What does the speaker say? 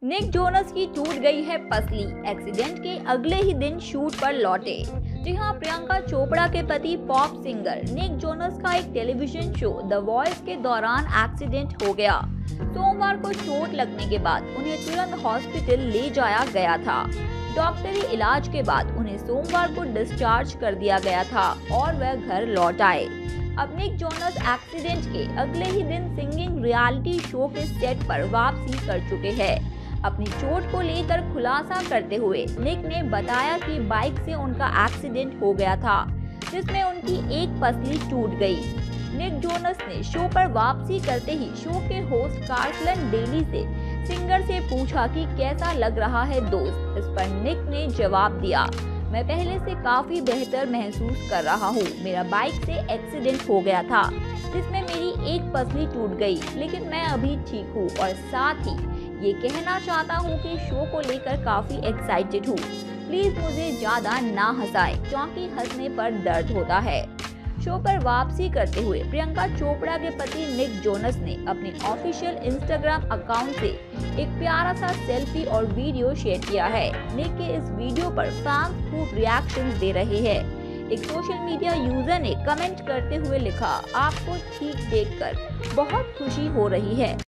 Nick Jonas की टूट गई है पसली। एक्सीडेंट के अगले ही दिन शूट पर लौटे। जी हां, प्रियंका चोपड़ा के पति पॉप सिंगर निक जोनस का एक टेलीविजन शो द वॉइस के दौरान एक्सीडेंट हो गया। सोमवार को चोट लगने के बाद उन्हें तुरंत हॉस्पिटल ले जाया गया था। डॉक्टरी इलाज के बाद उन्हें सोमवार को डिस्चार्ज कर दिया गया था और वह घर लौट आए। अब निक जोनस एक्सीडेंट के अगले ही दिन सिंगिंग रियलिटी शो के सेट पर वापसी कर चुके हैं। अपनी चोट को लेकर खुलासा करते हुए निक ने बताया कि बाइक से उनका एक्सीडेंट हो गया था, जिसमें उनकी एक पसली टूट गई। निक जोनस ने शो पर वापसी करते ही शो के होस्ट कार्सन डेली से सिंगर से पूछा कि कैसा लग रहा है दोस्त। इस पर निक ने जवाब दिया, मैं पहले से काफी बेहतर महसूस कर रहा हूँ। मेरा बाइक से एक्सीडेंट हो गया था, जिसमें मेरी एक पसली टूट गई, लेकिन मैं अभी ठीक हूँ और साथ ही ये कहना चाहता हूँ कि शो को लेकर काफी एक्साइटेड हूँ। प्लीज मुझे ज्यादा ना हंसाएं, क्योंकि हंसने पर दर्द होता है। शो पर वापसी करते हुए प्रियंका चोपड़ा के पति निक जोनस ने अपने ऑफिशियल इंस्टाग्राम अकाउंट से एक प्यारा सा सेल्फी और वीडियो शेयर किया है। निक के इस वीडियो पर फैंस खूब रिएक्शंस दे रहे हैं। एक सोशल मीडिया यूजर ने कमेंट करते हुए लिखा, आपको ठीक देखकर बहुत खुशी हो रही है।